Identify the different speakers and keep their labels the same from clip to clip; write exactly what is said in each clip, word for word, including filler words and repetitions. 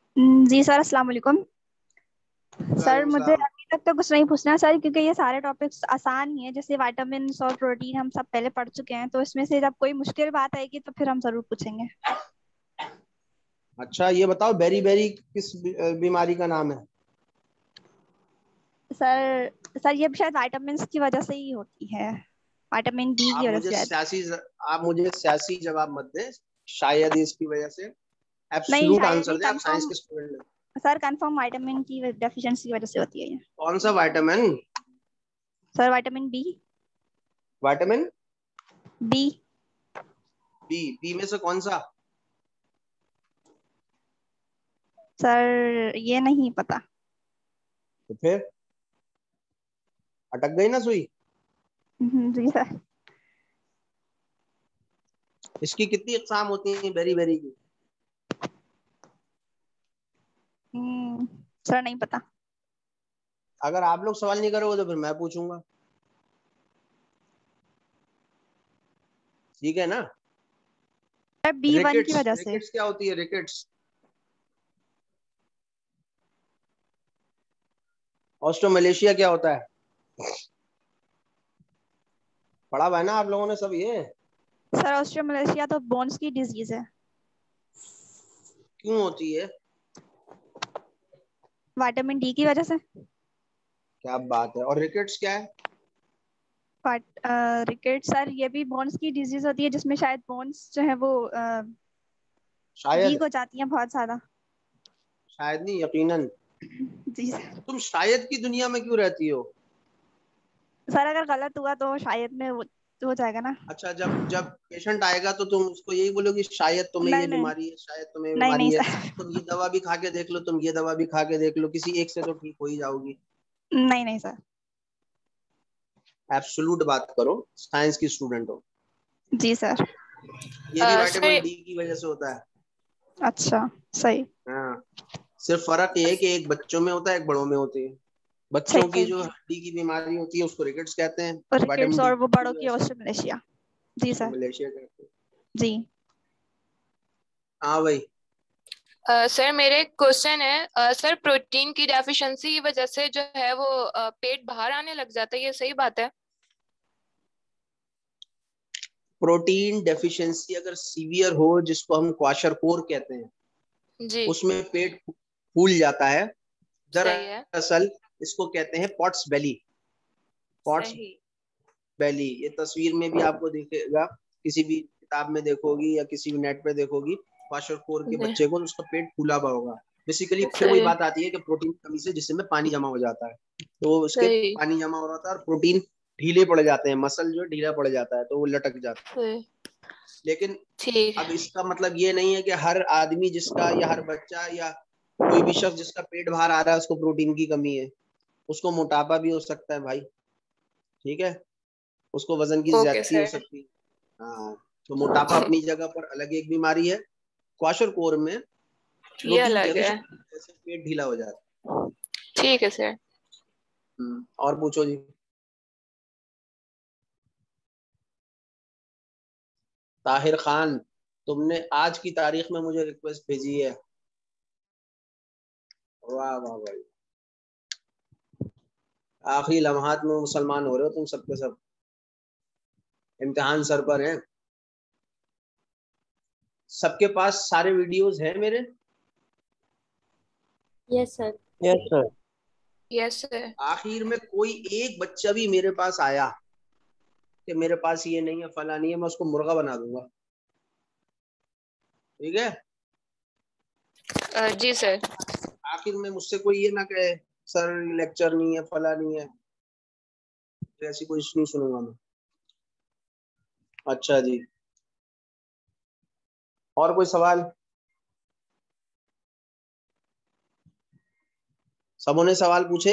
Speaker 1: हम्म, जी सर, अस्सलाम वालेकुम। सर
Speaker 2: वालेकुम
Speaker 1: मुझे
Speaker 2: सलाम।
Speaker 1: अभी तक तो कुछ नहीं पूछना सर, क्योंकि ये सारे टॉपिक्स आसान ही हैं। जैसे विटामिन और प्रोटीन हम सब पहले पढ़ चुके हैं, तो इसमें से जब कोई मुश्किल बात आएगी तो फिर हम जरूर पूछेंगे।
Speaker 2: अच्छा ये बताओ, बेरी बेरी किस बी- अ, बीमारी का नाम है?
Speaker 1: सर सर ये शायद विटामिन की वजह से ही होती है, विटामिन डी की
Speaker 2: आप
Speaker 1: वजह से
Speaker 2: मुझे
Speaker 1: शायद।
Speaker 2: सियासी ज- आप मुझे सियासी जवाब मत दें। शायद इसकी वजह से।
Speaker 1: नहीं,
Speaker 2: एब्सोल्यूट
Speaker 1: शायद
Speaker 2: आंसर
Speaker 1: नहीं,
Speaker 2: दें, आप साइंस
Speaker 1: कंफर्म।
Speaker 2: के स्टूडेंट हैं।
Speaker 1: सर कंफर्म विटामिन की डेफिशिएंसी की वजह से होती है ये।
Speaker 2: कौन सा विटामिन?
Speaker 1: Sir vitamin B.
Speaker 2: Vitamin
Speaker 1: B.
Speaker 2: B? B में से कौन सा?
Speaker 1: सर ये नहीं पता।
Speaker 2: तो फिर अटक गई ना सुई।
Speaker 1: हम्म, जी सर।
Speaker 2: इसकी कितनी इकसाम होती हैं बेरी बेरी की?
Speaker 1: हम्म, सर नहीं पता।
Speaker 2: अगर आप लोग सवाल नहीं करोगे तो फिर मैं पूछूंगा। ठीक है ना?
Speaker 1: सर बी वन की
Speaker 2: रिकेट्स
Speaker 1: वजह से।
Speaker 2: रिकेट्स क्या होती है? रिकेट्स ऑस्ट्रो मलेशिया क्या होता है? पढ़ा हुआ है ना आप लोगों ने सब ये?
Speaker 1: सर ऑस्ट्रोमलेशिया तो बोन्स की डिजीज है।
Speaker 2: क्यों होती है?
Speaker 1: विटामिन डी की वजह से।
Speaker 2: क्या बात है। और रिकेट्स क्या है?
Speaker 1: रिकेट सर ये भी बोन्स की डिजीज होती है, जिसमें शायद बोन्स जो है वो
Speaker 2: शायद।
Speaker 1: वीक हो जाती हैं बहुत ज्यादा।
Speaker 2: शायद नहीं, यकीनन।
Speaker 1: जी सर।
Speaker 2: तुम शायद की दुनिया में क्यों रहती हो?
Speaker 1: सर अगर गलत हुआ तो शायद में हो, हो जाएगा ना।
Speaker 2: अच्छा, जब जब पेशेंट आएगा तो तुम उसको यही बोलोगी शायद तुम्हें ये
Speaker 1: नहीं नहीं।
Speaker 2: बीमारी है, शायद तुम्हें ये
Speaker 1: नहीं नहीं
Speaker 2: बीमारी है।
Speaker 1: सर।
Speaker 2: तुम ये दवा भी खा के देख लो, तुम ये दवा भी खा के देख लो, किसी एक से तो ठीक हो ही जाओगी।
Speaker 1: नहीं नहीं सर।
Speaker 2: एब्सोल्यूट बात करो, साइंस की स्टूडेंट हो।
Speaker 1: जी सर।
Speaker 2: ये भी
Speaker 3: अ,
Speaker 2: विटामिन
Speaker 3: सर।
Speaker 2: डी की वजह से होता है।
Speaker 1: अच्छा। सही।
Speaker 2: हाँ। सिर्फ फर्क ये है कि एक बच्चों में होता है, एक बड़ों में होती है।
Speaker 1: सही
Speaker 2: बच्चों की
Speaker 1: सही।
Speaker 2: जो हड्डी की बीमारी होती है उसको रिकेट्स कहते हैं।
Speaker 1: और रिकेट्स
Speaker 2: विटामिन डी
Speaker 1: और वो
Speaker 2: की
Speaker 1: बड़ों की
Speaker 2: वजह से
Speaker 1: ऑस्ट्रोमलेशिया। जी
Speaker 2: उसको
Speaker 1: सर।
Speaker 2: मलेशिया कहते हैं।
Speaker 1: जी।
Speaker 2: हाँ भाई।
Speaker 3: अ, सर मेरे एक क्वेश्चन है। अ, सर प्रोटीन की डेफिशिएंसी की वजह से जो है वो अ, पेट बाहर आने लग जाता है, ये सही बात है?
Speaker 2: प्रोटीन डेफिशिएंसी अगर सीवियर हो, जिसको हम क्वाशरकोर कहते हैं,
Speaker 3: जी।
Speaker 2: उसमें पेट फूल जाता है।
Speaker 3: सही है।
Speaker 2: दरअसल इसको कहते हैं पॉट्स बेली। पॉट्स
Speaker 3: सही।
Speaker 2: बेली, ये तस्वीर में भी आपको दिखेगा, किसी भी किताब में देखोगी या किसी भी नेट पे देखोगी क्वाशरकोर के
Speaker 3: जी।
Speaker 2: बच्चे को, तो उसका पेट फूला हुआ होगा। बेसिकली फिर वही
Speaker 3: सही।
Speaker 2: बात आती है कि प्रोटीन की कमी से जिसमें पानी जमा हो जाता है, तो उसके
Speaker 3: सही।
Speaker 2: पानी जमा हो रहा था और प्रोटीन ढीले पड़ जाते हैं, मसल जो ढीला पड़ जाता है तो वो लटक जाता है।
Speaker 3: सही।
Speaker 2: लेकिन
Speaker 3: ठीक
Speaker 2: अब
Speaker 3: है।
Speaker 2: इसका मतलब ये नहीं है कि हर आदमी जिसका या हर बच्चा या कोई भी शख्स जिसका पेट बाहर आ रहा है उसको प्रोटीन की कमी है। उसको मोटापा भी हो सकता है भाई। ठीक है। उसको वजन की
Speaker 3: ओके
Speaker 2: ज्यादती हो
Speaker 3: सर।
Speaker 2: सकती है। हाँ। तो मोटापा अपनी जगह पर अलग एक बीमारी है। क्वाशरकोर में
Speaker 3: ये
Speaker 2: प्रोटीन की
Speaker 3: अलग है।
Speaker 2: एफिशिएंसी की वजह से पेट ढीला हो जाता
Speaker 3: ठीक है सर।
Speaker 2: है। हम्म, और पूछो जी। ताहिर खान, तुमने आज की तारीख में मुझे रिक्वेस्ट भेजी है। वाह वाह भाई। आखिरी लम्हात में मुसलमान हो रहे हो तुम सबके सब। इम्तिहान सर पर है। सबके पास सारे वीडियोस हैं मेरे?
Speaker 4: Yes sir.
Speaker 2: Yes sir.
Speaker 3: Yes sir.
Speaker 2: आखिर में कोई एक बच्चा भी मेरे पास आया कि मेरे पास ये नहीं है, फला नहीं है, मैं उसको मुर्गा बना दूंगा। ठीक है।
Speaker 3: अ, जी सर।
Speaker 2: आखिर में मुझसे कोई ये ना कहे सर लेक्चर नहीं है, फला नहीं है, तो ऐसी कोई नहीं सुनूंगा मैं। अच्छा जी। और कोई सवाल? सबों ने सवाल पूछे?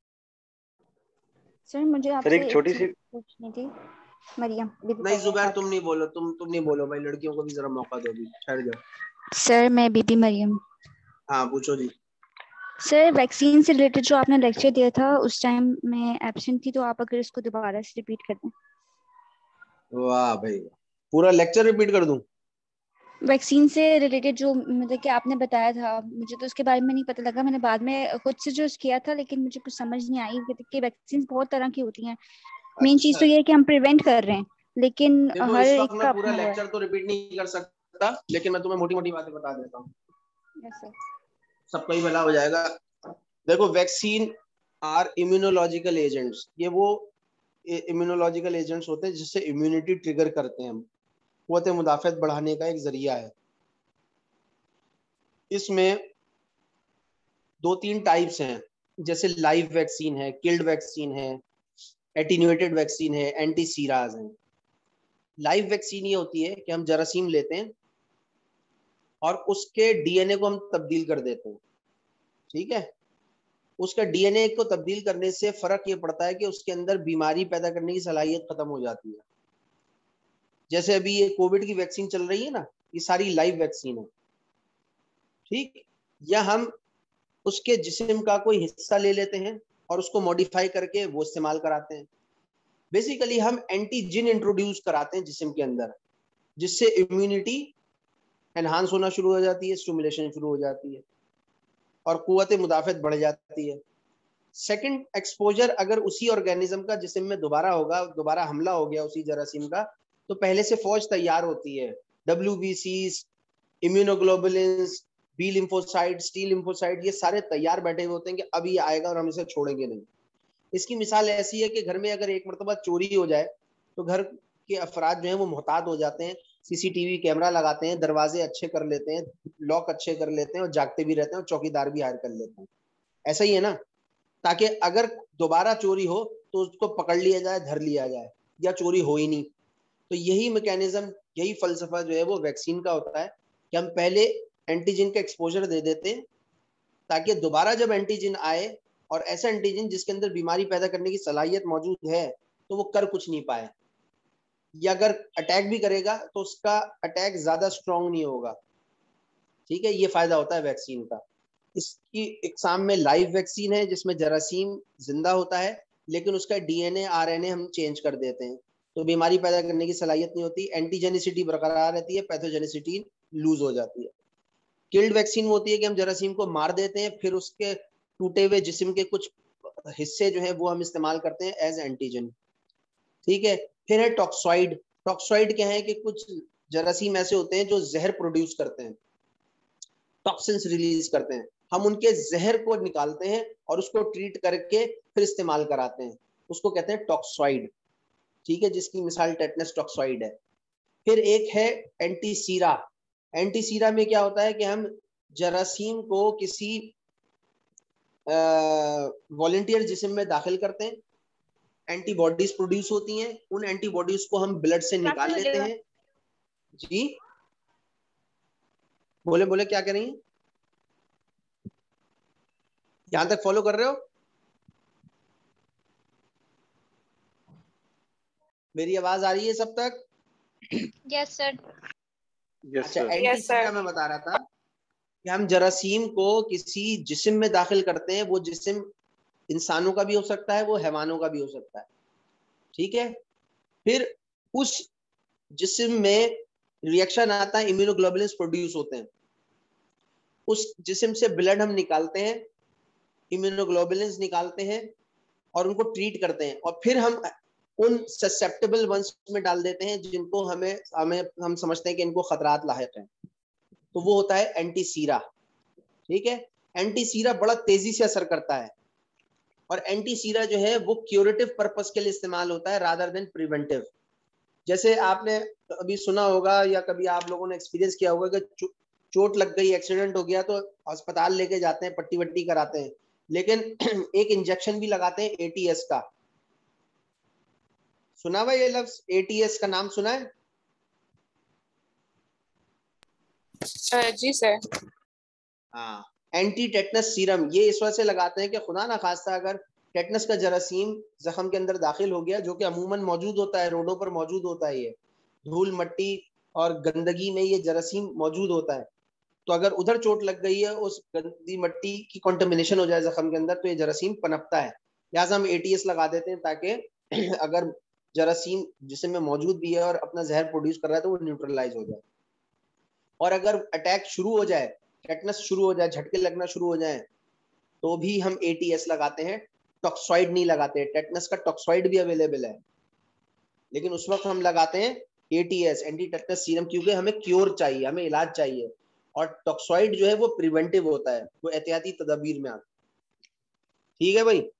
Speaker 1: सर मुझे
Speaker 2: फिर
Speaker 1: आपसे
Speaker 2: एक
Speaker 1: एक
Speaker 2: छोटी
Speaker 1: चीज
Speaker 2: सी।
Speaker 1: पूछनी थी। मरियम बीबी
Speaker 2: नहीं
Speaker 1: मरियम
Speaker 2: जुबैर,
Speaker 1: बात।
Speaker 2: तुम नहीं बोलो, तुम तुम नहीं बोलो भाई, लड़कियों को भी जरा मौका दो, भी ठहर जाओ।
Speaker 1: सर मैं बीबी मरियम।
Speaker 2: हाँ पूछो जी।
Speaker 1: सर वैक्सीन से रिलेटेड जो आपने लेक्चर दिया था उस टाइम मैं एब्सेंट थी, तो आप अगर इसको दोबारा से रिपीट कर दें।
Speaker 2: वाह भाई वाह। पूरा लेक्चर रिपीट कर दूं?
Speaker 4: वैक्सीन से रिलेटेड जो मतलब कि आपने बताया था, मुझे तो उसके बारे में नहीं पता लगा, मैंने बाद में खुद से जो किया था, लेकिन मुझे कुछ समझ नहीं आई कि वैक्सीन बहुत तरह की होती हैं। मेन चीज तो
Speaker 2: अच्छा
Speaker 4: ये है कि हम प्रिवेंट कर रहे हैं, लेकिन
Speaker 2: देखो,
Speaker 4: हर
Speaker 2: इस
Speaker 4: एक
Speaker 2: वक्त
Speaker 4: का
Speaker 2: मैं पूरा
Speaker 4: अपना वो है।
Speaker 2: लेक्चर तो रिपीट नहीं कर सकता, लेकिन मैं तुम्हें मोटी मोटी बातें बता देता हूँ,
Speaker 4: यस सर।
Speaker 2: सबका ही भला हो जाएगा। देखो, वैक्सीन आर इम्यूनोलॉजिकल एजेंट्स, ये वो इम्यूनोलॉजिकल एजेंट्स होते हैं जिससे इम्यूनिटी ट्रिगर करते हैं हम, कुव्वत मुदाफ़त बढ़ाने का एक जरिया है। इसमें दो तीन टाइप्स हैं, जैसे लाइव वैक्सीन है, किल्ड वैक्सीन है, एटीन्यूएटेड वैक्सीन है, एंटी सीराज है। लाइव वैक्सीन ये होती है कि हम जरासीम लेते हैं और उसके डीएनए को हम तब्दील कर देते हैं, ठीक है। उसका डीएनए को तब्दील करने से फर्क ये पड़ता है कि उसके अंदर बीमारी पैदा करने की सलाहियत खत्म हो जाती है। जैसे अभी ये कोविड की वैक्सीन चल रही है ना, ये सारी लाइव वैक्सीन है, ठीक। या हम उसके जिस्म का कोई हिस्सा ले लेते हैं और उसको मॉडिफाई करके वो इस्तेमाल कराते हैं। बेसिकली हम एंटीजन इंट्रोड्यूस कराते हैं जिस्म के अंदर, जिससे इम्यूनिटी एनहांस होना शुरू हो जाती है, स्टिमुलेशन शुरू हो जाती है और कुव्वत मुदाफ़त बढ़ जाती है। सेकंड एक्सपोजर अगर उसी ऑर्गेनिज्म का जिस्म में दोबारा होगा, दोबारा हमला हो गया उसी जरासीम का, तो पहले से फौज तैयार होती है, W B Cs, immunoglobulins, B lymphocyte, T lymphocyte, ये सारे तैयार बैठे हुए होते हैं कि अब ये आएगा और हम इसे छोड़ेंगे नहीं। इसकी मिसाल ऐसी है कि घर में अगर एक मरतबा चोरी हो जाए तो घर के अफराद जो हैं वो मोहतात हो जाते हैं, सीसीटीवी कैमरा लगाते हैं, दरवाजे अच्छे कर लेते हैं, लॉक अच्छे कर लेते हैं और जागते भी रहते हैं और चौकीदार भी हायर कर लेते हैं। ऐसा ही है ना, ताकि अगर दोबारा चोरी हो तो उसको पकड़ लिया जाए, धर लिया जाए, या चोरी हो ही नहीं। तो यही मैकेनिज्म, यही फलसफा जो है वो वैक्सीन का होता है कि हम पहले एंटीजन का एक्सपोजर दे देते हैं ताकि दोबारा जब एंटीजन आए, और ऐसा एंटीजन जिसके अंदर बीमारी पैदा करने की सलाहियत मौजूद है, तो वो कर कुछ नहीं पाए, या अगर अटैक भी करेगा तो उसका अटैक ज्यादा स्ट्रॉन्ग नहीं होगा, ठीक है। ये फायदा होता है वैक्सीन का। इसकी इकसाम में लाइव वैक्सीन है जिसमें जरासीम जिंदा होता है, लेकिन उसका डीएनए आरएनए हम चेंज कर देते हैं, तो बीमारी पैदा करने की सलाहियत नहीं होती, एंटीजेनिसिटी बरकरार रहती है, पैथोजेनिसिटी लूज हो जाती है। किल्ड वैक्सीन होती है कि हम जरासीम को मार देते हैं, फिर उसके टूटे हुए जिस्म के कुछ हिस्से जो है वो हम इस्तेमाल करते हैं एज एंटीजन, ठीक है। फिर है टॉक्सॉइड। टॉक्सॉइड क्या है कि कुछ जरासीम ऐसे होते हैं जो जहर प्रोड्यूस करते हैं, टॉक्सिन्स रिलीज करते हैं, हम उनके जहर को निकालते हैं और उसको ट्रीट करके फिर इस्तेमाल कराते हैं, उसको कहते हैं टॉक्सॉइड, ठीक है, जिसकी मिसाल टेटनस टॉक्सॉइड है। फिर एक है एंटीसीरा। एंटीसीरा में क्या होता है कि हम जरासीम को किसी वॉलंटियर जिस्म में दाखिल करते हैं, एंटीबॉडीज प्रोड्यूस होती हैं, उन एंटीबॉडीज को हम ब्लड से निकाल लेते हैं। जी बोले बोले क्या कह रही हैं, यहां तक फॉलो कर रहे हो? मेरी आवाज आ रही है सब तक?
Speaker 3: Yes sir.
Speaker 2: अच्छा, एंटीसीरा मैं बता रहा था कि हम जरासीम को किसी जिस्म में दाखिल करते हैं, वो जिस्म इंसानों का भी हो सकता है, वो हैवानों का भी हो सकता है, ठीक है। फिर उस जिस्म में रिएक्शन आता है, इम्यूनोग्लोबुलिन्स प्रोड्यूस होते हैं, उस जिस्म से ब्लड हम निकालते हैं, इम्यूनोग्लोबुलिन्स निकालते हैं और उनको ट्रीट करते हैं, और फिर हम उन ससेप्टेबल वंस में डाल देते हैं जिनको हमें हमें हम समझते हैं कि इनको खतरात लाहिक हैं, तो वो होता है एंटीसीरा, ठीक है। एंटीसीरा बड़ा तेजी से असर करता है, और एंटीसीरा जो है वो क्यूरेटिव पर्पस के लिए इस्तेमाल होता है रादर देन प्रिवेंटिव। जैसे आपने अभी सुना होगा या कभी आप लोगों ने एक्सपीरियंस किया होगा कि चोट लग गई, एक्सीडेंट हो गया, तो अस्पताल लेके जाते हैं, पट्टी वट्टी कराते हैं, लेकिन एक इंजेक्शन भी लगाते हैं एटीएस का। सुना हुआ ये लफ्ज एटीएस का नाम सुना है?
Speaker 3: जी सर।
Speaker 2: हाँ, एंटी टेटनस सीरम, ये इस वजह से लगाते हैं कि खुदा ना खास्ता अगर टेटनस का जरासीम जख्म के अंदर दाखिल हो गया, जो कि अमूमन मौजूद होता है, रोडों पर मौजूद होता है, ये धूल मट्टी और गंदगी में ये जरासीम मौजूद होता है, तो अगर उधर चोट लग गई है, उस गंदी मट्टी की कॉन्टेमिनेशन हो जाए जख्म के अंदर, तो ये जरासीम पनपता है। लिहाजा हम एटीएस लगा देते हैं ताकि अगर जरासीम जिस्म में मौजूद भी है और अपना जहर प्रोड्यूस कर रहा है तो वो न्यूट्रलाइज हो जाए। और अगर अटैक शुरू हो जाए, टेटनस शुरू हो जाए, झटके लगना शुरू हो जाए, तो भी हम ए टी एस लगाते हैं, टॉक्सॉइड नहीं लगाते। टेटनस का टॉक्सॉइड भी अवेलेबल है, लेकिन उस वक्त हम लगाते हैं A T S, anti tetanus serum, क्योंकि हमें क्योर चाहिए, हमें इलाज चाहिए। और टॉक्सॉइड जो है वो प्रिवेंटिव होता है, वो एहतियाती तदबीर में आता है। ठीक है भाई।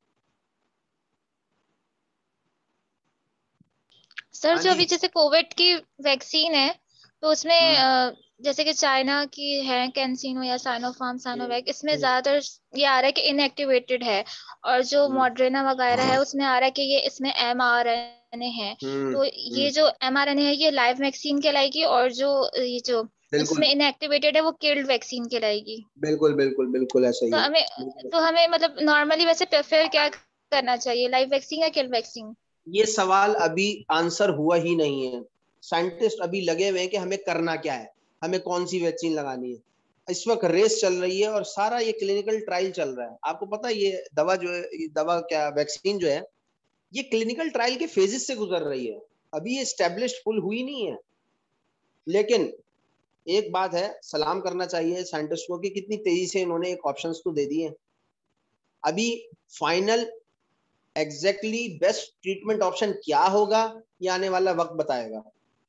Speaker 5: सर
Speaker 2: हाँ
Speaker 5: जो
Speaker 2: जी।
Speaker 5: अभी जैसे कोविड की वैक्सीन है, तो उसमें अ, जैसे कि चाइना की है कैंसिनो या साइनोफार्म साइनोवैक, इसमें ज्यादातर ये आ रहा है कि इनएक्टिवेटेड है, और जो मॉडर्ना वगैरह है उसमें आ रहा है कि ये इसमें एम आर एन ए है। तो ये जो एम आर एन ए है ये लाइव वैक्सीन कहलाएगी, और जो ये जो
Speaker 2: बिल्कुल
Speaker 5: इसमें इनएक्टिवेटेड है वो किल्ड वैक्सीन कहलाएगी।
Speaker 2: बिल्कुल बिल्कुल बिल्कुल ऐसा ही
Speaker 5: तो
Speaker 2: है।
Speaker 5: हमें तो हमें मतलब नॉर्मली वैसे प्रेफर क्या करना चाहिए, लाइव वैक्सीन या किल्ड वैक्सीन?
Speaker 2: ये सवाल अभी आंसर हुआ ही नहीं है। साइंटिस्ट अभी लगे हुए हैं कि हमें करना क्या है, हमें कौन सी वैक्सीन लगानी है। इस वक्त रेस चल रही है और सारा ये क्लिनिकल ट्रायल चल रहा है। आपको पता है ये दवा जो है, ये दवा क्या वैक्सीन जो है, ये क्लिनिकल ट्रायल के फेजेस से गुजर रही है, अभी ये स्टैब्लिश्ड फुल हुई नहीं है। लेकिन एक बात है, सलाम करना चाहिए साइंटिस्ट को कि कितनी तेजी से इन्होंने एक ऑप्शंस तो दे दिए। अभी final exactly best treatment option क्या होगा ये आने वाला वक्त बताएगा।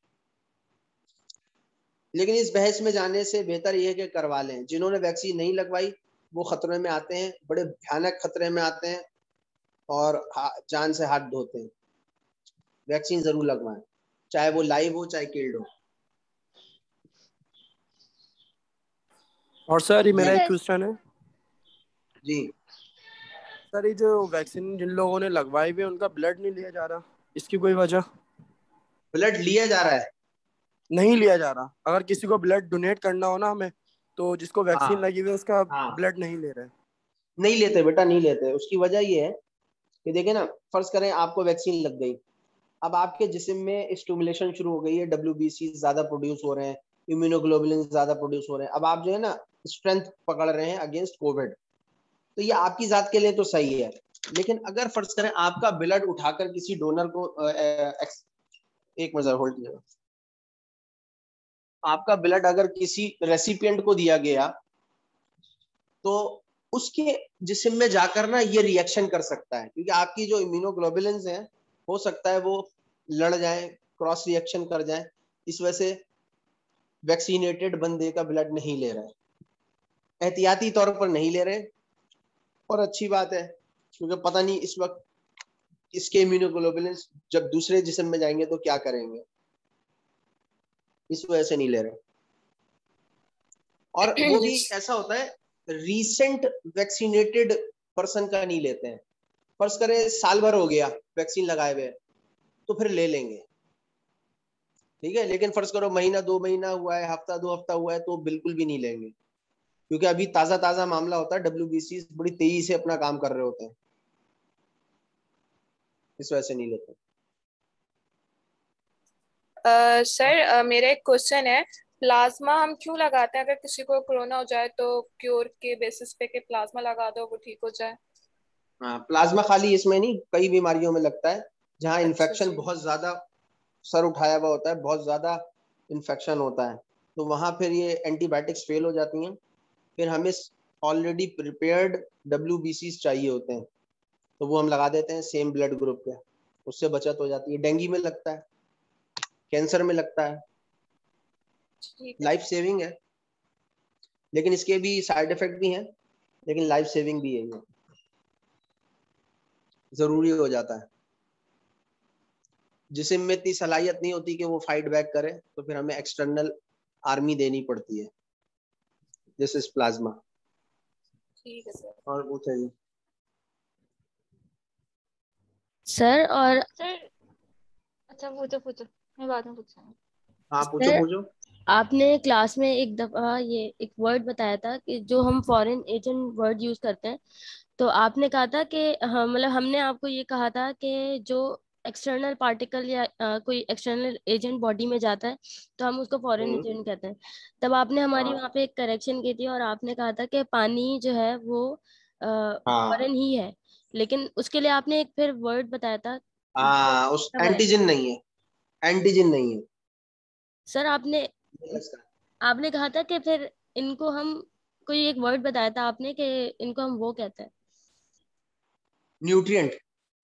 Speaker 2: लेकिन इस बहस में जाने से बेहतर यह है कि करवा लें। जिन्होंने वैक्सीन नहीं लगवाई वो खतरे में आते हैं, बड़े भयानक खतरे में आते हैं और जान से हाथ धोते हैं। वैक्सीन जरूर लगवाएं, चाहे वो लाइव हो चाहे किल्ड हो।
Speaker 6: और सर ये मेरा
Speaker 5: सर
Speaker 6: एक क्वेश्चन है
Speaker 2: जी।
Speaker 6: सर, ये जो वैक्सीन जिन लोगों ने लगवाई हुई है उनका ब्लड नहीं लिया जा रहा, इसकी कोई वजह?
Speaker 2: ब्लड लिया जा रहा है?
Speaker 6: नहीं लिया जा रहा। अगर किसी को ब्लड डोनेट करना हो ना हमें, तो जिसको वैक्सीन
Speaker 2: हाँ
Speaker 6: लगी हुई है उसका
Speaker 2: हाँ,
Speaker 6: ब्लड नहीं ले रहे।
Speaker 2: नहीं लेते बेटा, नहीं लेते। उसकी वजह ये है कि देखे ना, फर्ज करें आपको वैक्सीन लग गई, अब आपके जिस्म में स्टिमुलेशन शुरू हो गई है, डब्ल्यू बी सी ज्यादा प्रोड्यूस हो रहे हैं, इम्यूनोग्लोबुलिन ज्यादा प्रोड्यूस हो रहे हैं, अब आप जो है ना स्ट्रेंथ पकड़ रहे हैं अगेंस्ट कोविड। तो ये आपकी जात के लिए तो सही है, लेकिन अगर फर्ज करें आपका ब्लड उठाकर किसी डोनर को आ, आ, एक मिनट होल्ड कीजिएगा, आपका ब्लड अगर किसी रेसिपिएंट को दिया गया तो उसके जिस्म में जाकर ना ये रिएक्शन कर सकता है, क्योंकि आपकी जो इम्यूनोग्लोबुलिन्स हैं हो सकता है वो लड़ जाएं, क्रॉस रिएक्शन कर जाएं। इस वजह से वैक्सीनेटेड बंदे का ब्लड नहीं ले रहे, एहतियाती तौर पर नहीं ले रहे। और अच्छी बात है, क्योंकि पता नहीं इस वक्त इसके इम्यूनोग्लोबुलिन्स जब दूसरे जिस्म में जाएंगे तो क्या करेंगे, इस वजह से नहीं ले रहे। और वो भी ऐसा होता है रीसेंट वैक्सीनेटेड पर्सन का नहीं लेते हैं। फर्ज करें साल भर हो गया वैक्सीन लगाए हुए तो फिर ले लेंगे, ठीक है। लेकिन फर्ज करो महीना दो महीना हुआ है, हफ्ता दो हफ्ता हुआ है, तो बिल्कुल भी नहीं लेंगे, क्योंकि अभी ताजा ताजा मामला होता है, डब्ल्यू बी सी बड़ी तेजी से अपना काम कर रहे होते हैं, इस वजह से नहीं लेते।
Speaker 3: सर uh, मेरा एक क्वेश्चन है, प्लाज्मा हम क्यों लगाते हैं? अगर किसी को कोरोना हो जाए तो क्योर के बेसिस पे के प्लाज्मा लगा दो वो ठीक हो जाए।
Speaker 2: हाँ, प्लाज्मा खाली इसमें नहीं, कई बीमारियों में लगता है जहाँ
Speaker 3: अच्छा
Speaker 2: इन्फेक्शन
Speaker 3: जी।
Speaker 2: बहुत ज्यादा सर उठाया हुआ होता है, बहुत ज्यादा इन्फेक्शन होता है, तो वहां फिर ये एंटीबायोटिक्स फेल हो जाती हैं। फिर हमें already prepared W B C चाहिए होते हैं, तो वो हम लगा देते हैं सेम ब्लड ग्रुप के, उससे बचत हो जाती है। डेंगू में लगता है, कैंसर में लगता है, लाइफ सेविंग है। लेकिन इसके भी साइड इफेक्ट भी हैं, लेकिन लाइफ सेविंग भी है, ये जरूरी हो जाता है। जिसम में इतनी सलाहियत नहीं होती कि वो फाइट बैक करे, तो फिर हमें एक्सटर्नल आर्मी देनी पड़ती है, दिस इज प्लाज्मा।
Speaker 3: ठीक है सर।
Speaker 2: और पूछे जी
Speaker 4: सर। और
Speaker 5: सर अच्छा पूछो पूछो, मैं बाद में पूछूंगी।
Speaker 2: हाँ पूछो
Speaker 4: सर
Speaker 2: पूछो।
Speaker 4: आपने क्लास में एक दफा ये एक वर्ड बताया था कि जो हम फॉरेन एजेंट वर्ड यूज करते हैं, तो आपने कहा था कि हाँ, मतलब हमने आपको ये कहा था कि जो एक्सटर्नल पार्टिकल या अ, कोई एक्सटर्नल एजेंट बॉडी में जाता है तो हम उसको फॉरेन
Speaker 2: हम्म,
Speaker 4: एजेंट कहते हैं। तब आपने हमारी
Speaker 2: हाँ
Speaker 4: वहाँ पे एक करेक्शन की थी और आपने कहा था कि पानी जो है वो
Speaker 2: हाँ
Speaker 4: फॉरेन ही है, लेकिन उसके लिए आपने एक फिर वर्ड बताया था।
Speaker 2: हाँ, उस
Speaker 4: क्या बताया?
Speaker 2: एंटीजन नहीं है, एंटीजन नहीं है
Speaker 4: सर आपने
Speaker 2: ये इसका।
Speaker 4: आपने कहा था कि फिर इनको हम, कोई एक वर्ड बताया था आपने कि इनको हम वो कहते हैं
Speaker 2: न्यूट्रिएंट,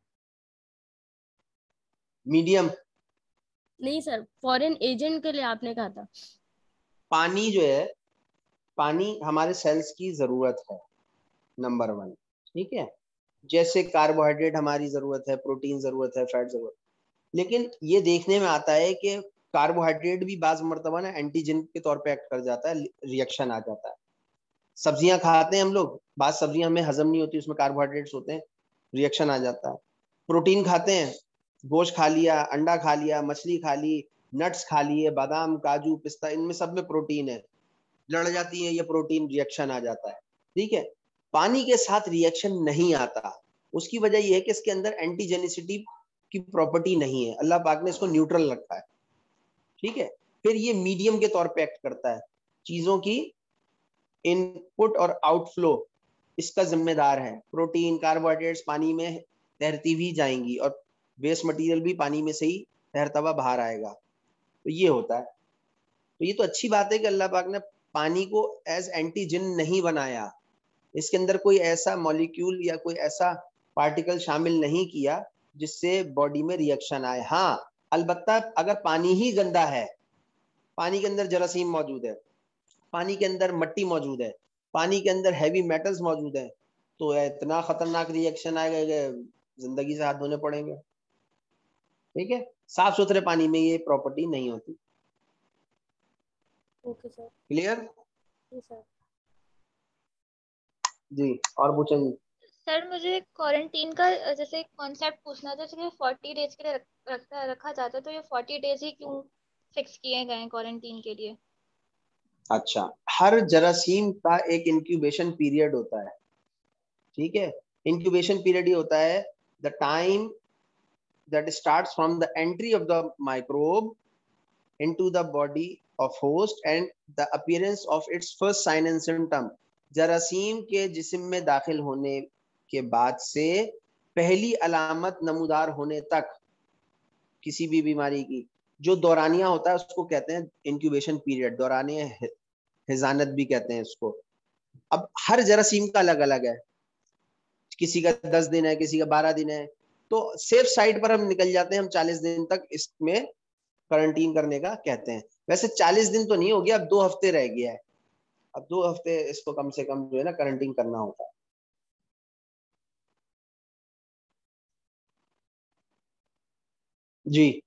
Speaker 2: मीडियम।
Speaker 4: नहीं सर, फॉरेन एजेंट के लिए आपने कहा था।
Speaker 2: पानी जो है, पानी हमारे सेल्स की जरूरत है, नंबर वन। ठीक है, जैसे कार्बोहाइड्रेट हमारी जरूरत है, प्रोटीन जरूरत है, फैट जरूरत। लेकिन ये देखने में आता है कि कार्बोहाइड्रेट भी बाज मर्तबा ना एंटीजन के तौर पे एक्ट कर जाता है, रिएक्शन आ जाता है। सब्जियां खाते हैं हम लोग, बाद सब्जियां हमें हजम नहीं होती, उसमें कार्बोहाइड्रेट्स होते हैं, रिएक्शन आ जाता है। प्रोटीन खाते हैं, गोश्त खा लिया, अंडा खा लिया, मछली खा ली, नट्स खा लिए, बादाम, काजू, पिस्ता, इनमें सब में प्रोटीन है, लड़ जाती है ये प्रोटीन, रिएक्शन आ जाता है। ठीक है, पानी के साथ रिएक्शन नहीं आता। उसकी वजह यह है कि इसके अंदर एंटीजेनिसिटी की प्रॉपर्टी नहीं है, अल्लाह पाक ने इसको न्यूट्रल रखा है। ठीक है, फिर ये मीडियम के तौर पे एक्ट करता है, चीजों की इनपुट और आउटफ्लो इसका जिम्मेदार है। प्रोटीन, कार्बोहाइड्रेट्स पानी में तैरती भी जाएंगी और वेस्ट मटेरियल भी पानी में से ही तैरता हुआ बाहर आएगा। तो ये होता है। तो ये तो अच्छी बात है कि अल्लाह पाक ने पानी को एज एंटीजन नहीं बनाया, इसके अंदर कोई ऐसा मॉलिक्यूल या कोई ऐसा पार्टिकल शामिल नहीं किया जिससे बॉडी में रिएक्शन आए। हाँ, अलबत्ता अगर पानी ही गंदा है, पानी के अंदर जरासीम मौजूद है, पानी के अंदर मट्टी मौजूद है, पानी के अंदर हैवी मेटल्स मौजूद है, तो इतना खतरनाक रिएक्शन आएगा कि जिंदगी से हाथ धोने पड़ेंगे। ठीक है, साफ सुथरे पानी में ये प्रॉपर्टी नहीं होती।
Speaker 4: Okay sir.
Speaker 2: क्लियर?
Speaker 4: जी सर।
Speaker 2: जी, और पूछेंगे?
Speaker 5: सर मुझे क्वारंटीन का जैसे कॉन्सेप्ट पूछना था, जैसे फोर्टी डेज के लिए रख, रखा रखा जाता है, तो ये फोर्टी डेज ही क्यों फिक्स किए गए हैं क्वारंटीन के लिए?
Speaker 2: अच्छा, हर जरासीम का एक इंक्यूबेशन पीरियड होता है। ठीक है, इंक्यूबेशन पीरियड ही होता है the time that starts from the entry of the microbe into the body of host and the appearance of its first sign and symptom। जरासीम के जिस्म में दाखिल होने के बाद से पहली अलामत नमूदार होने तक किसी भी बीमारी की जो दौरानिया होता है उसको कहते हैं इंक्यूबेशन पीरियड, दौरानिया हिजानत भी कहते हैं इसको। अब हर जरासीम का अलग अलग है, किसी का दस दिन है, किसी का बारह दिन है। तो सेफ साइड पर हम निकल जाते हैं, हम चालीस दिन तक इसमें क्वारंटीन करने का कहते हैं। वैसे चालीस दिन तो नहीं हो गया, अब दो हफ्ते रह गया है, अब दो हफ्ते इसको कम से कम जो है ना क्वारंटीन करना होता है। जी,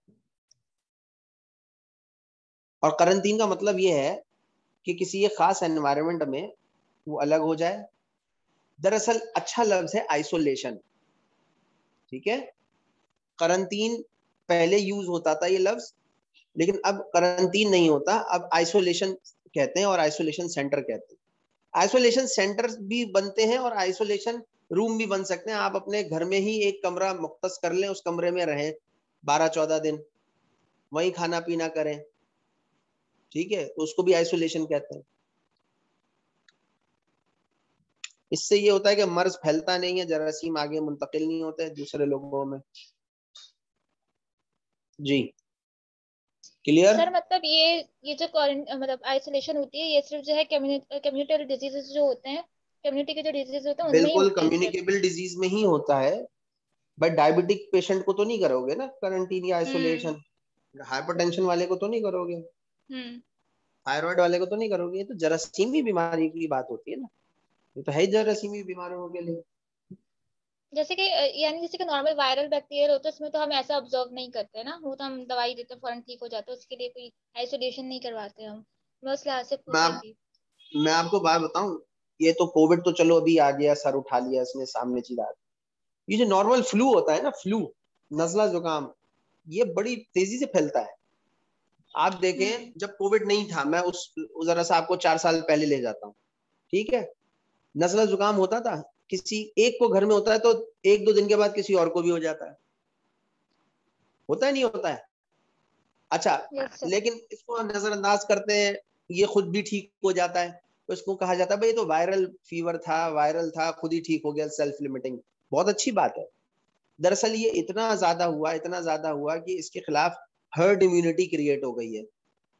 Speaker 2: और क्वारंटीन का मतलब ये है कि किसी एक खास एनवायरनमेंट में वो अलग हो जाए। दरअसल अच्छा लफ्ज है आइसोलेशन। ठीक है, क्वारंटीन पहले यूज होता था ये लफ्ज, लेकिन अब क्वारंटीन नहीं होता, अब आइसोलेशन कहते हैं और आइसोलेशन सेंटर कहते हैं। आइसोलेशन सेंटर भी बनते हैं और आइसोलेशन रूम भी बन सकते हैं। आप अपने घर में ही एक कमरा मुख्तस कर लें, उस कमरे में रहें बारह चौदह दिन, वहीं खाना पीना करें। ठीक है, तो उसको भी आइसोलेशन कहते हैं। इससे ये होता है कि मर्ज फैलता नहीं है, जरासीम आगे मुंतकिल नहीं होते दूसरे लोगों में। जी, क्लियर?
Speaker 5: सर मतलब ये ये जो क्वारंट मतलब आइसोलेशन होती है, ये सिर्फ जो है कम्युनिटी डिजीजेस जो होते हैं, कम्युनिटी के जो डिजीजेस होते हैं उनमें ही
Speaker 2: बिल्कुल
Speaker 5: होते हैं सिर्फ?
Speaker 2: कम्युनिकेबल डिजीज में ही होता है, बट डायबिटिक पेशेंट को तो नहीं करोगे ना क्वारंटीन या आइसोलेशन, हाइपरटेंशन वाले को तो नहीं करोगे,
Speaker 5: हम्म
Speaker 2: थायराइड वाले को तो नहीं करोगे। ये तो जरासीमी बीमारी की बात होती है ना, ये तो है ही जरासीमी बीमारियों के लिए।
Speaker 5: जैसे कि अ, यानी जैसे कि नॉर्मल वायरल बैक्टीरिया होता है, उसमें तो हम ऐसा ऑब्जर्व नहीं करते ना, वो तो हम दवाई देते हैं फौरन ठीक हो जाता है, उसके लिए कोई आइसोलेशन नहीं करवाते हम। मैं उस लिहाज से पूछ
Speaker 2: मैं
Speaker 5: रही
Speaker 2: आप,
Speaker 5: थी।
Speaker 2: मैं आपको बात बताऊं, ये तो कोविड तो चलो अभी आ गया, सर उठा लिया इसने, सामने चीज आ गई। ये जो नॉर्मल फ्लू होता है ना, फ्लू, नजला जुकाम, ये बड़ी तेजी से फैलता है। आप देखें,
Speaker 5: हम्म
Speaker 2: जब कोविड नहीं था, मैं उस जरा सा आपको चार साल पहले ले जाता हूँ। ठीक है, नजला जुकाम होता था, किसी एक को घर में होता है तो एक दो दिन के बाद किसी और को भी हो जाता है, होता है नहीं होता है? अच्छा,
Speaker 5: यस सर।
Speaker 2: लेकिन इसको हम नजरअंदाज करते हैं, ये खुद भी ठीक हो जाता है, तो इसको कहा जाता है भाई ये तो वायरल फीवर था, वायरल था, खुद ही ठीक हो गया, सेल्फ लिमिटिंग। बहुत अच्छी बात है। दरअसल ये इतना ज्यादा हुआ, इतना ज्यादा हुआ कि इसके खिलाफ हर्ड इम्यूनिटी क्रिएट हो गई है।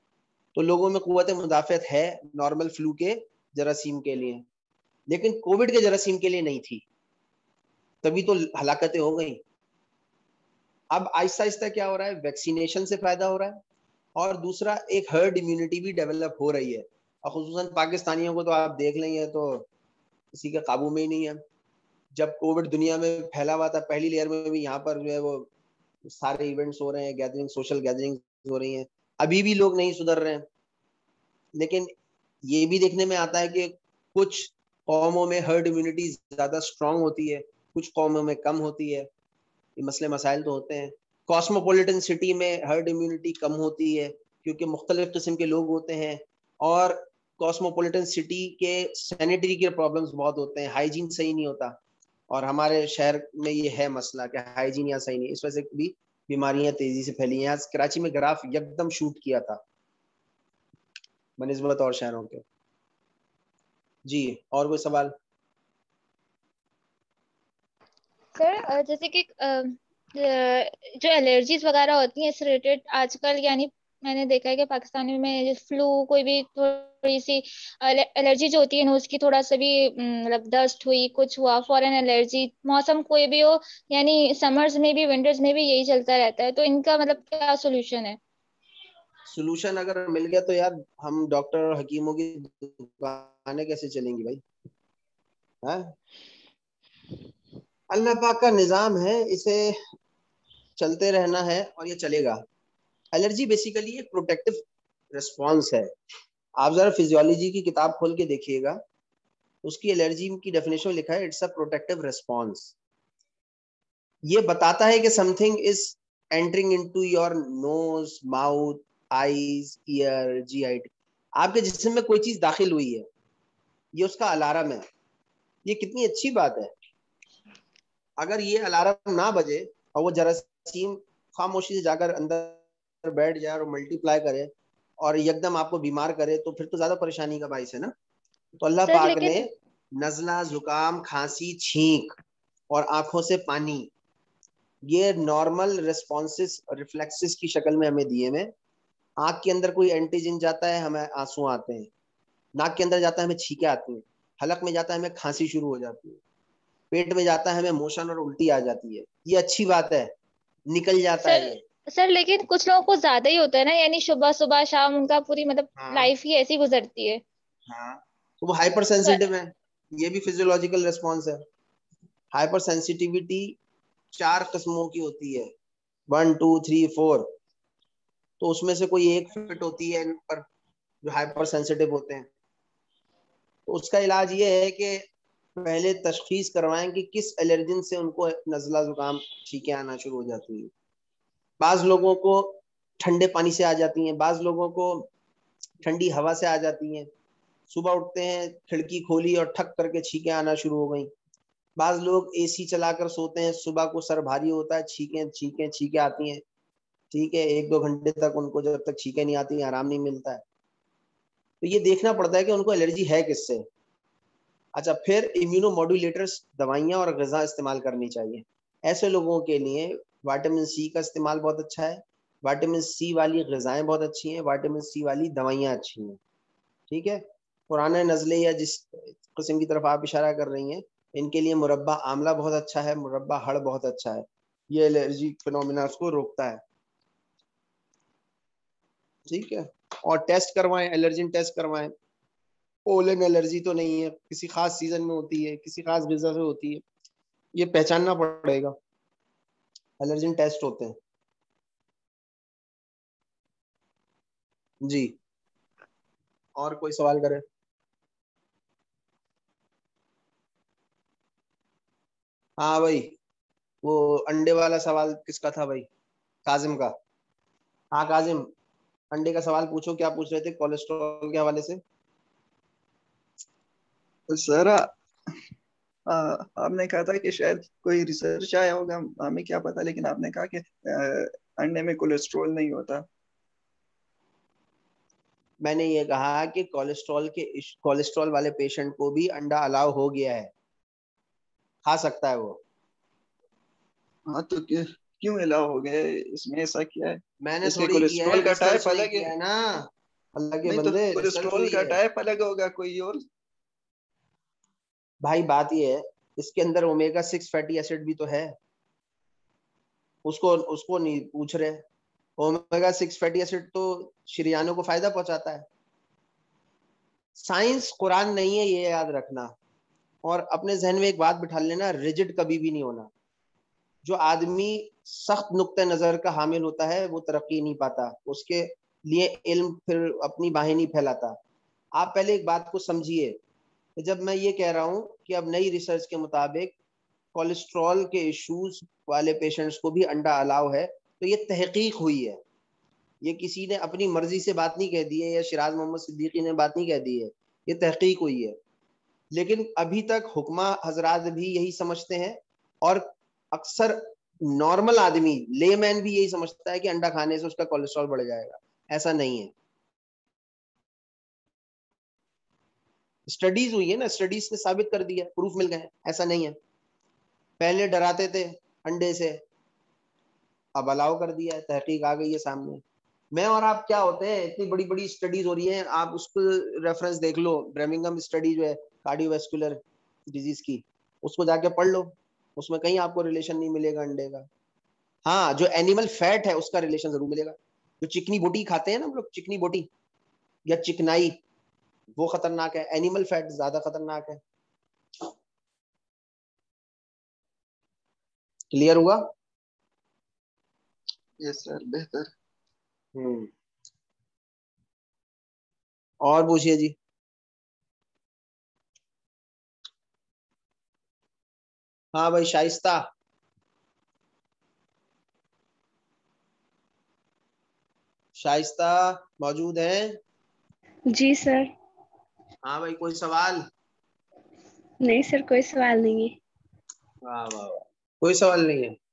Speaker 2: तो लोगों में कुव्वत मुदाफ़त है नॉर्मल फ्लू के जरासीम के लिए, लेकिन कोविड के जरासीम के लिए नहीं थी, तभी तो हलाकतें हो गई। अब आहिस्ता आहिस्ता क्या हो रहा है, वैक्सीनेशन से फायदा हो रहा है, और दूसरा एक हर्ड इम्यूनिटी भी डेवलप हो रही है, और खुसूसन पाकिस्तानियों को तो आप देख लेंगे तो किसी के काबू में ही नहीं है। जब कोविड दुनिया में फैला हुआ था पहली लेयर में भी, यहाँ पर जो है वो सारे इवेंट्स हो रहे हैं, गैदरिंग, सोशल गैदरिंग हो रही हैं, अभी भी लोग नहीं सुधर रहे हैं। लेकिन ये भी देखने में आता है कि कुछ कौमों में हर्ड इम्यूनिटी ज्यादा स्ट्रांग होती है, कुछ कौमों में कम होती है, ये मसले मसाइल तो होते हैं। कॉस्मोपॉलिटन सिटी में हर्ड इम्यूनिटी कम होती है क्योंकि मुख्तलिफ किस्म के लोग होते हैं, और कॉस्मोपॉलिटन सिटी के सैनिटरी के प्रॉब्लम्स बहुत होते हैं, हाइजीन सही नहीं होता, और हमारे शहर में ये है मसला कि हाइजीन यहाँ सही नहीं, इस वजह से भी बीमारियां तेजी से फैली हैं। आज कराची में ग्राफ एकदम शूट किया था बनिस्बत और शहरों के। जी, और कोई सवाल?
Speaker 5: सर जैसे कि जो एलर्जीज वगैरह होती हैं इससे रिलेटेड आजकल, यानी मैंने देखा है कि पाकिस्तान में फ्लू, कोई भी थोड़ी सी एलर्जी जो होती है नोज की, थोड़ा सा भी मतलब डस्ट हुई, कुछ हुआ, फॉरेन एलर्जी, मौसम कोई भी हो, यानी समर्स में भी विंटर्स में भी यही चलता रहता है, तो इनका मतलब क्या सोल्यूशन है?
Speaker 2: सोल्यूशन अगर मिल गया तो यार हम डॉक्टर और हकीमों की दुकानें कैसे चलेंगी भाई? हाँ, अल्लाह पाक का निज़ाम है, इसे चलते रहना है और ये चलेगा। एलर्जी बेसिकली एक प्रोटेक्टिव रिस्पॉन्स है। आप जरा फिजियोलॉजी की किताब खोल के देखिएगा, उसकी एलर्जी की डेफिनेशन लिखा है, इट्स अ प्रोटेक्टिव रिस्पॉन्स। ये बताता है कि something is entering into your nose, mouth, eyes, ear, GIT. आपके जिस्म में कोई चीज दाखिल हुई है, ये उसका अलार्म है। ये कितनी अच्छी बात है। अगर ये अलार्म ना बजे और वो जरासीम खामोशी से जाकर अंदर बैठ जाए और मल्टीप्लाई करे और एकदम आपको बीमार करे, तो फिर तो ज्यादा परेशानी का बाइस है ना। तो अल्लाह
Speaker 5: सर
Speaker 2: पाक
Speaker 5: लेकिन
Speaker 2: ने नजला, जुकाम, खांसी, छींक और आंखों से पानी, ये नॉर्मल रिस्पॉन्सेस, रिफ्लेक्सेस की शक्ल में हमें दिए में। आंख के अंदर कोई एंटीजन जाता है, हमें आंसू आते हैं। नाक के अंदर जाता है, हमें छींके आती हैं। हलक में जाता है, हमें खांसी शुरू हो जाती है। पेट में जाता है, हमें मोशन और उल्टी आ जाती है। ये अच्छी बात है, निकल जाता
Speaker 5: सर
Speaker 2: है ये।
Speaker 5: सर लेकिन कुछ लोगों को ज्यादा ही होता है ना, यानी सुबह सुबह शाम उनका पूरी मतलब
Speaker 2: हाँ
Speaker 5: लाइफ ही ऐसी गुजरती है।
Speaker 2: हाँ, तो वो हाइपर
Speaker 5: तो
Speaker 2: सेंसिटिव है। ये भी फिजियोलॉजिकल रिस्पॉन्स है। हाइपर सेंसिटिविटी चार किस्मों की होती है, वन टू थ्री फोर। तो उसमें से कोई एक फिट होती है इन पर, जो हाइपर सेंसिटिव होते हैं। तो उसका इलाज ये है कि पहले तशखीस करवाएं कि किस एलर्जिन से उनको नजला जुकाम छींकें आना शुरू हो जाती हैं। बाज लोगों को ठंडे पानी से आ जाती हैं, बाज लोगों को ठंडी हवा से आ जाती हैं। सुबह उठते हैं, खिड़की खोली और ठक करके छींकें आना शुरू हो गई। बाज लोग एसी चलाकर सोते हैं, सुबह को सर भारी होता है, छींकें छींकें छींकें आती हैं। ठीक है, एक दो घंटे तक उनको जब तक छींकें नहीं आती, आराम नहीं मिलता है। तो ये देखना पड़ता है कि उनको एलर्जी है किससे। अच्छा, फिर इम्यूनोमोड्यूलेटर्स दवाइयाँ और ग़िज़ा इस्तेमाल करनी चाहिए। ऐसे लोगों के लिए विटामिन सी का इस्तेमाल बहुत अच्छा है। विटामिन सी वाली ग़िज़ाएँ बहुत अच्छी हैं, विटामिन सी वाली दवाइयाँ अच्छी हैं। ठीक है, पुराने नज़ले या जिस किस्म की तरफ आप इशारा कर रही हैं, इनके लिए मुरब्बा आमला बहुत अच्छा है, मुरब्बा हड़ बहुत अच्छा है। ये एलर्जी फिनोमिना को रोकता है। ठीक है, और टेस्ट करवाएं, एलर्जिन टेस्ट करवाएं। पोलन एलर्जी तो नहीं है, किसी खास सीजन में होती है, किसी खास ग़िज़ा से होती है, ये पहचानना पड़ेगा। एलर्जिन टेस्ट होते हैं। जी, और कोई सवाल करे? हाँ भाई, वो अंडे वाला सवाल किसका था भाई? काजिम का। हाँ काजिम, अंडे का सवाल पूछो, क्या पूछ रहे थे कोलेस्ट्रॉल के हवाले से?
Speaker 7: सर आ, आपने कहा था कि शायद कोई रिसर्च आया होगा, हमें क्या पता, लेकिन आपने कहा कि आ, अंडे में कोलेस्ट्रॉल नहीं होता।
Speaker 2: मैंने ये कहा कि कोलेस्ट्रॉल के कोलेस्ट्रॉल वाले पेशेंट को भी अंडा अलाउ हो गया है, खा सकता है वो।
Speaker 7: हाँ तो क्यों क्यों अलाउ हो गए? इसमें ऐसा क्या है?
Speaker 2: मैंने
Speaker 7: इसके
Speaker 2: थोड़ी किया है,
Speaker 7: कोलेस्ट्रॉल का
Speaker 2: रिसर्च
Speaker 7: टाइप
Speaker 2: ने
Speaker 7: अलग
Speaker 2: किया
Speaker 7: है।
Speaker 2: है ना। अल्लाह के
Speaker 7: नहीं तो
Speaker 2: बंदे, रिसर्च
Speaker 7: कोलेस्ट्रॉल
Speaker 2: हुई
Speaker 7: का
Speaker 2: है
Speaker 7: टाइप अलग होगा कोई और।
Speaker 2: भाई। बात ये है, इसके अंदर ओमेगा सिक्स फैटी एसिड भी तो है, उसको उसको नहीं पूछ रहे। ओमेगा सिक्स फैटी एसिड तो शरीयानों को फायदा पहुंचाता है। साइंस कुरान नहीं है, ये याद रखना। और अपने जहन में एक बात बिठा लेना, रिजिड कभी भी नहीं होना। जो आदमी सख्त नुक्ते नजर का हामिल होता है वो तरक्की नहीं पाता, उसके लिए इल्म फिर अपनी बाहें नहीं फैलाता। आप पहले एक बात को समझिए कि जब मैं ये कह रहा हूं कि अब नई रिसर्च के मुताबिक कोलेस्ट्रॉल के इश्यूज वाले पेशेंट्स को भी अंडा अलाउ है, तो ये तहकीक हुई है। ये किसी ने अपनी मर्जी से बात नहीं कह दी है, या शिराज मोहम्मद सिद्दीकी ने बात नहीं कह दी है, ये तहकीक हुई है। लेकिन अभी तक हुक्मा हजरात भी यही समझते हैं, और अक्सर नॉर्मल आदमी, लेमैन भी यही समझता है कि अंडा खाने से उसका कोलेस्ट्रॉल बढ़ जाएगा। ऐसा नहीं है। स्टडीज हुई है ना, स्टडीज ने साबित कर दिया, प्रूफ मिल गए। ऐसा नहीं है। पहले डराते थे अंडे से, अब अलाउ कर दिया है, तहकीक आ गई है सामने। मैं और आप क्या होते हैं, इतनी बड़ी बड़ी स्टडीज हो रही हैं, आप उसको रेफरेंस देख लो, ब्रमिंघम स्टडी जो है कार्डियोवैस्कुलर डिजीज की, उसको जाके पढ़ लो, उसमें कहीं आपको रिलेशन नहीं मिलेगा अंडे का। हाँ, जो एनिमल फैट है उसका रिलेशन जरूर मिलेगा। जो चिकनी बोटी खाते हैं ना हम लोग, चिकनी बोटी या चिकनाई, वो खतरनाक है, एनिमल फैट ज्यादा खतरनाक है। क्लियर हुआ?
Speaker 7: यस सर, बेहतर।
Speaker 2: हम्म और पूछिए जी। हाँ भाई, शाइस्ता। शाइस्ता मौजूद है?
Speaker 8: जी सर।
Speaker 2: हाँ भाई, कोई सवाल?
Speaker 8: नहीं सर, कोई सवाल नहीं है।
Speaker 2: वाह वाह वाह, कोई सवाल नहीं है।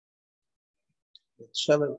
Speaker 2: अच्छा भाई,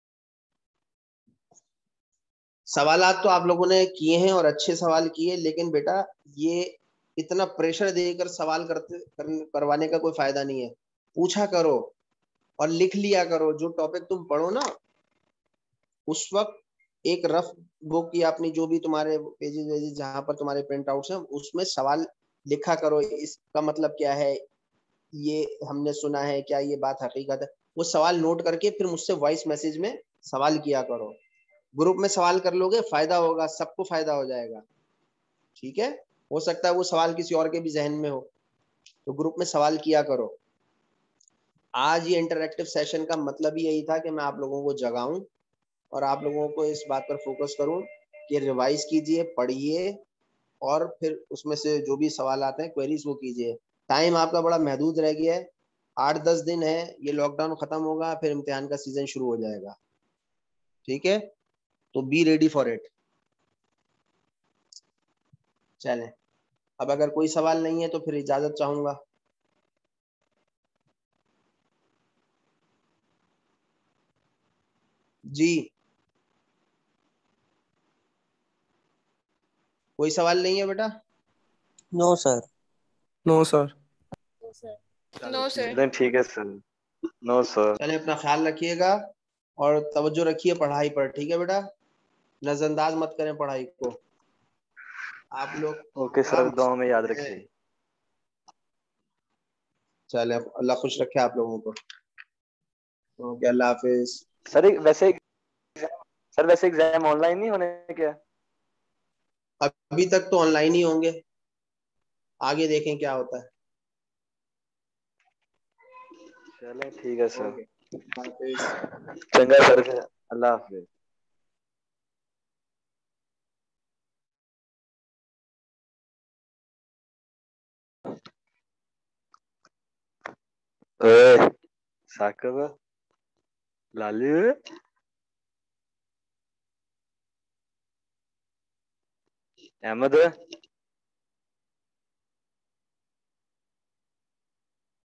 Speaker 2: सवालात तो आप लोगों ने किए हैं और अच्छे सवाल किए, लेकिन बेटा ये इतना प्रेशर देकर सवाल करते कर, करवाने का कोई फायदा नहीं है। पूछा करो और लिख लिया करो। जो टॉपिक तुम पढ़ो ना, उस वक्त एक रफ बुक या अपनी जो भी तुम्हारे पेजेस वेजेस जहां पर तुम्हारे प्रिंट आउट्स हैं, उसमें सवाल लिखा करो। इसका मतलब क्या है, ये हमने सुना है, क्या ये बात हकीकत है? वो सवाल नोट करके फिर मुझसे वॉइस मैसेज में सवाल किया करो। ग्रुप में सवाल कर लोगे, फायदा होगा, सबको फायदा हो जाएगा। ठीक है? हो सकता है वो सवाल किसी और के भी जहन में हो, तो ग्रुप में सवाल किया करो। आज ये इंटरेक्टिव सेशन का मतलब ही यही था कि मैं आप लोगों को जगाऊं और आप लोगों को इस बात पर फोकस करूं कि रिवाइज कीजिए, पढ़िए, और फिर उसमें से जो भी सवाल आते हैं, क्वेरीज, वो कीजिए। टाइम आपका बड़ा महदूद रह गया है, आठ दस दिन है, ये लॉकडाउन खत्म होगा, फिर इम्तिहान का सीजन शुरू हो जाएगा। ठीक है? तो बी रेडी फॉर इट। चलें, अब अगर कोई सवाल नहीं है तो फिर इजाजत चाहूंगा। जी, कोई सवाल नहीं है बेटा?
Speaker 9: No sir.
Speaker 6: No sir.
Speaker 4: तो सर
Speaker 2: चलो
Speaker 3: नो
Speaker 2: ठीक
Speaker 3: सर।
Speaker 2: है।
Speaker 10: नहीं ठीक है सर। No sir.
Speaker 2: चलें, अपना ख्याल रखिएगा और तवज्जो रखिए पढ़ाई पर। ठीक है बेटा? नजरअंदाज मत करें पढ़ाई को। आप लोग
Speaker 10: ओके
Speaker 2: बड़ा
Speaker 10: सर, दुआ में याद
Speaker 2: मुश्किल है।
Speaker 10: रखिए।
Speaker 2: चले, अल्लाह खुश रखे आप लोगों को। ओके, अल्लाह हाफिज।
Speaker 10: सर एक- वैसे सर वैसे एग्जाम ऑनलाइन नहीं होने क्या?
Speaker 2: अभी तक तो ऑनलाइन ही होंगे, आगे देखें क्या होता है।
Speaker 10: चलें ठीक है सर।
Speaker 2: ओके, हाफिज।
Speaker 10: चंगा सर, फिर अल्लाह हाफिज। ओए साकिब, लाली, अहमद।